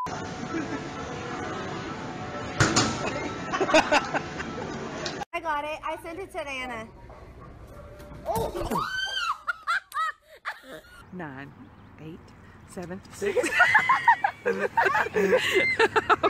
I got it. I sent it to Anna. Oh. 9, 8, 7, 6.